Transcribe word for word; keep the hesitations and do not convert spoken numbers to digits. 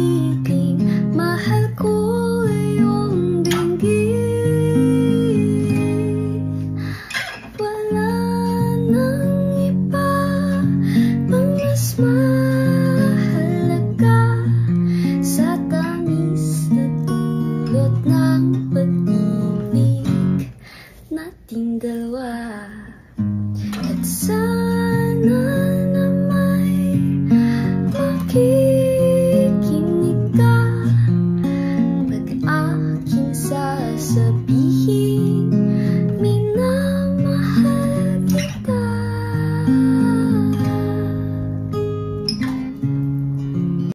umiiling, mahal ko iyong dinggin. Wala nang iba pang mas mahalaga sa tamis na dulot ng pag-ibig nating dalawa. At sana na may makikinig ka pag aking sasabihin.